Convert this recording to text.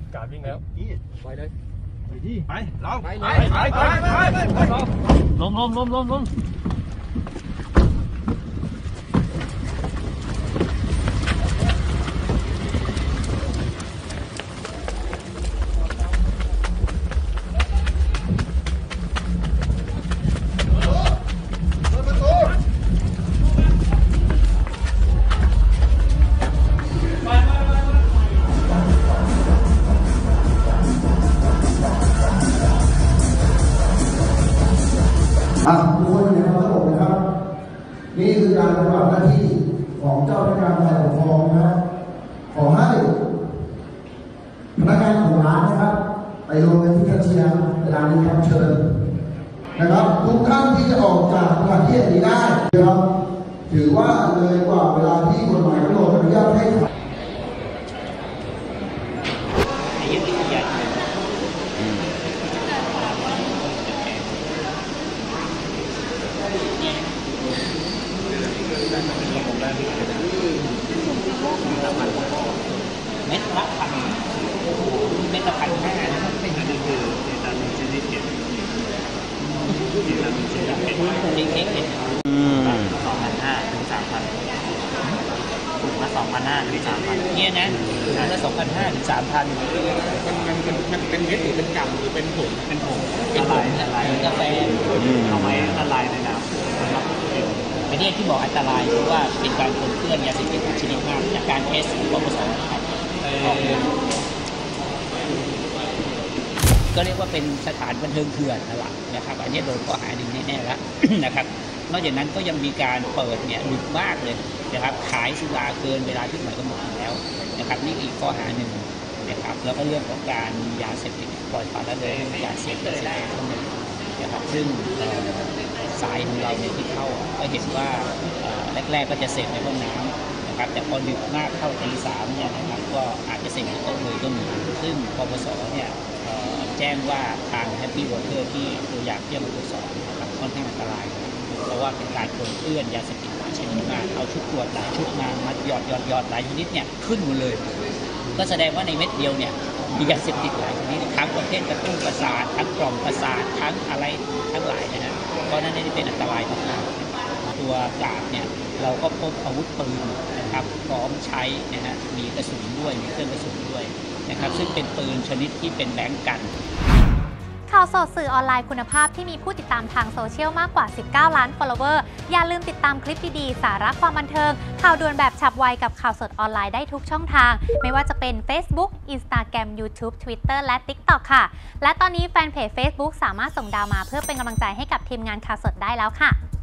การวิ่งแล้วไปเลยไปดิไปลองไปลงทุกคนอยู่ในความสงบนะครับนี่คือการปฏิบัติหน้าที่ของเจ้าพนักงานฝ่ายปกครองนะครับขอให้พนักงานของร้านนะครับไปลงในที่แคชเชียร์เวลานี้ครับเชิญนะครับทุกท่านที่จะออกจากสถานที่นี้ได้นะครับถือว่าเลยกว่าเวลาที่กฎหมายกำหนดอนุญาตให้เม็ดละพันเม็ดละ1,500นะครับเป็นอันนี้คือเดต้ามีชนิดเก็บเดต้ามีชนิดเก็บจริงๆเนี่ย2,500 ถึง 3,000 ถุงละ 2,500 ถึง 3,000เนี่ยนะถุงละ 2,500 ถึง 3,000มันเป็นเม็ดหรือเป็นกำหรือเป็นผงเป็นผงละลายกาแฟเอาไว้ละลายในน้ำนะครับไอ้เนี่ยที่บอกอันตรายเพราะว่าเป็นการปนเปื้อนยาเสพติดชนิดมากจากการเทสของปปสนะครับก็เรียกว่าเป็นสถานบันเทิงเถื่อนนั่นแหละนะครับอันนี้โดนข้อหาหนึ่งแน่ๆแล้วนะครับนอกจากนั้นก็ยังมีการเปิดเนี่ยดึกมากเลยนะครับขายสุราเกินเวลาที่หมายกำหนดแล้วนะครับนี่อีกข้อหาหนึ่งนะครับแล้วก็เรื่องของการมียาเสพติดปล่อยปละละเลยยาเสพติดทั้งหมดนะครับซึ่งสายของเราเนี่ยที่เข้าก็เห็นว่าแรกๆก็จะเสพในห้องน้ำนะครับแต่พอดึกมากเข้าตี 3เนี่ยนะครับก็อาจจะเสพในโต๊ะเลยก็มีซึ่งปปสเนี่ยแจ้งว่าทางแฮปปี้วอเตอร์ที่ตัวอย่างที่มาตรวจสอบนะครับค่อนข้างอันตรายเพราะว่าเป็นการปนเปื้อนยาเสพติดหลายชนิดมากเอาชุดตรวจหลายชุดมาหยอดหลายชนิดเนี่ยขึ้นหมดเลยก็แสดงว่าในเม็ดเดียวเนี่ยมียาเสพติดหลายชนิดทั้งประเภทกระตุ้นประสาททั้งกล่อมประสาททั้งอะไรทั้งหลายนะเพราะนั้นนี่เป็นอันตรายมากๆตัวกาดเนี่ยเราก็พบอาวุธปืนนะครับพร้อมใช้นะฮะมีกระสุนด้วยมีเครื่องกระสุนด้วยนะครับซึ่งเป็นปืนชนิดที่เป็นแบงก์กันข่าวสดสื่อออนไลน์คุณภาพที่มีผู้ติดตามทางโซเชียลมากกว่า19 ล้าน follower อย่าลืมติดตามคลิปดีๆสาระความบันเทิงข่าวด่วนแบบฉับไวกับข่าวสดออนไลน์ได้ทุกช่องทางไม่ว่าจะเป็น Facebook Instagram YouTube Twitter และ TikTok ค่ะและตอนนี้แฟนเพจ Facebook สามารถส่งดาวมาเพื่อเป็นกำลังใจให้กับทีมงานข่าวสดได้แล้วค่ะ